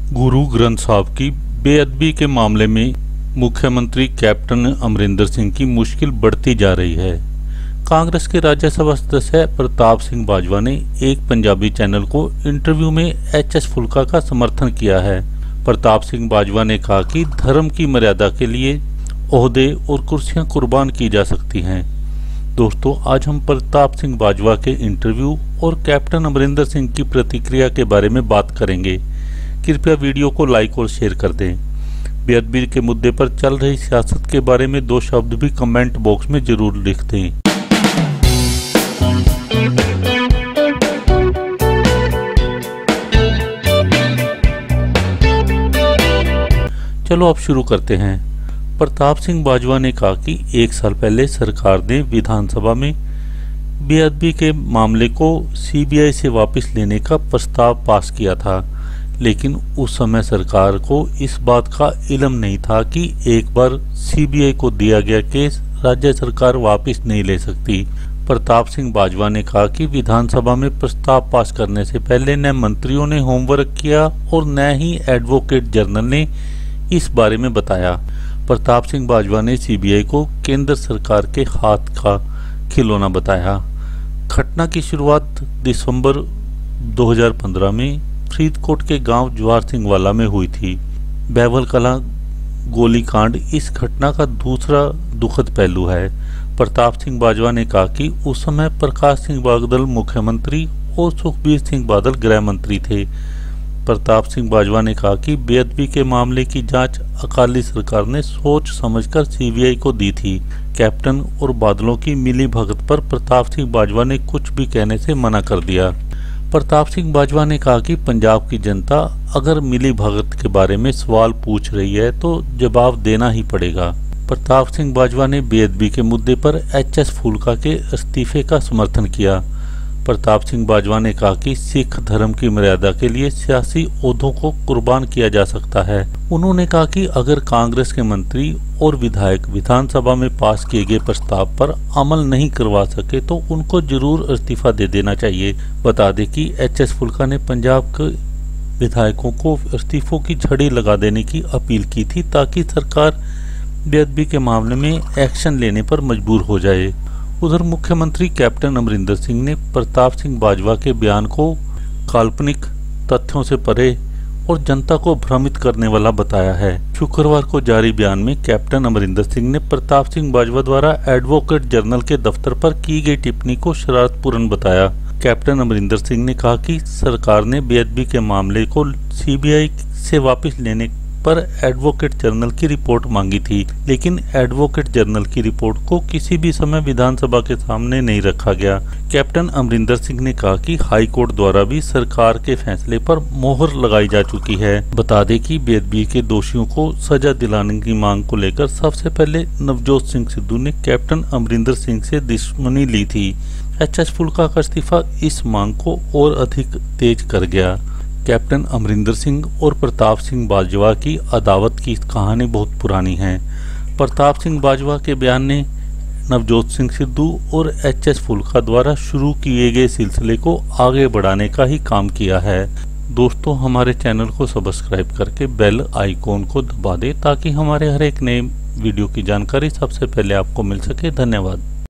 गुरु ग्रंथ साहब की बेअदबी के मामले में मुख्यमंत्री कैप्टन अमरिंदर सिंह की मुश्किल बढ़ती जा रही है। कांग्रेस के राज्यसभा सदस्य प्रताप सिंह बाजवा ने एक पंजाबी चैनल को इंटरव्यू में HS फुल्का का समर्थन किया है। प्रताप सिंह बाजवा ने कहा कि धर्म की मर्यादा के लिए ओहदे और कुर्सियां कुर्बान की जा सकती हैं। दोस्तों, आज हम प्रताप सिंह बाजवा के इंटरव्यू और कैप्टन अमरिंदर सिंह की प्रतिक्रिया के बारे में बात करेंगे। कृपया वीडियो को लाइक और शेयर कर दें। बेअदबी के मुद्दे पर चल रही सियासत के बारे में 2 शब्द भी कमेंट बॉक्स में जरूर लिख दें। चलो अब शुरू करते हैं। प्रताप सिंह बाजवा ने कहा कि 1 साल पहले सरकार ने विधानसभा में बेअदबी के मामले को CBI से वापस लेने का प्रस्ताव पास किया था, लेकिन उस समय सरकार को इस बात का इल्म नहीं था कि एक बार CBI को दिया गया केस राज्य सरकार वापस नहीं ले सकती। प्रताप सिंह बाजवा ने कहा कि विधानसभा में प्रस्ताव पास करने से पहले न मंत्रियों ने होमवर्क किया और न ही एडवोकेट जनरल ने इस बारे में बताया। प्रताप सिंह बाजवा ने CBI को केंद्र सरकार के हाथ का खिलौना बताया। घटना की शुरुआत दिसंबर 2015 में फरीदकोट के गांव जवाहर सिंह वाला में हुई थी। बैवल कला गोलीकांड इस घटना का दूसरा दुखद पहलू है। प्रताप सिंह बाजवा ने कहा कि उस समय प्रकाश सिंह बादल मुख्यमंत्री और सुखबीर सिंह बादल गृह मंत्री थे। प्रताप सिंह बाजवा ने कहा कि बेअदबी के मामले की जांच अकाली सरकार ने सोच समझकर CBI को दी थी। कैप्टन और बादलों की मिली भगत पर प्रताप सिंह बाजवा ने कुछ भी कहने से मना कर दिया। प्रताप सिंह बाजवा ने कहा कि पंजाब की जनता अगर मिली भगत के बारे में सवाल पूछ रही है तो जवाब देना ही पड़ेगा। प्रताप सिंह बाजवा ने बेअदबी के मुद्दे पर HS फूलका के इस्तीफे का समर्थन किया। प्रताप सिंह बाजवा ने कहा कि सिख धर्म की मर्यादा के लिए सियासी ओहदों को कुर्बान किया जा सकता है। उन्होंने कहा कि अगर कांग्रेस के मंत्री और विधायक विधानसभा में पास किए गए प्रस्ताव पर अमल नहीं करवा सके तो उनको जरूर इस्तीफा दे देना चाहिए। बता दें कि HS फुल्का ने पंजाब के विधायकों को इस्तीफों की झड़ी लगा देने की अपील की थी ताकि सरकार बेअदबी के मामले में एक्शन लेने पर मजबूर हो जाए। उधर मुख्यमंत्री कैप्टन अमरिंदर सिंह ने प्रताप सिंह बाजवा के बयान को काल्पनिक, तथ्यों से परे और जनता को भ्रमित करने वाला बताया है। शुक्रवार को जारी बयान में कैप्टन अमरिंदर सिंह ने प्रताप सिंह बाजवा द्वारा एडवोकेट जनरल के दफ्तर पर की गई टिप्पणी को शरारतपूर्ण बताया। कैप्टन अमरिंदर सिंह ने कहा कि सरकार ने बेअदबी के मामले को CBI से वापस लेने पर एडवोकेट जनरल की रिपोर्ट मांगी थी, लेकिन एडवोकेट जनरल की रिपोर्ट को किसी भी समय विधानसभा के सामने नहीं रखा गया। कैप्टन अमरिंदर सिंह ने कहा कि हाई कोर्ट द्वारा भी सरकार के फैसले पर मोहर लगाई जा चुकी है। बता दें कि बेअदबी के दोषियों को सजा दिलाने की मांग को लेकर सबसे पहले नवजोत सिद्धू ने कैप्टन अमरिंदर सिंह से दुश्मनी ली थी। HS फुल्का का इस्तीफा इस मांग को और अधिक तेज कर गया। कैप्टन अमरिंदर सिंह और प्रताप सिंह बाजवा की अदावत की कहानी बहुत पुरानी है। प्रताप सिंह बाजवा के बयान ने नवजोत सिद्धू और HS फुल्का द्वारा शुरू किए गए सिलसिले को आगे बढ़ाने का ही काम किया है। दोस्तों, हमारे चैनल को सब्सक्राइब करके बेल आइकॉन को दबा दें ताकि हमारे हर एक नए वीडियो की जानकारी सबसे पहले आपको मिल सके। धन्यवाद।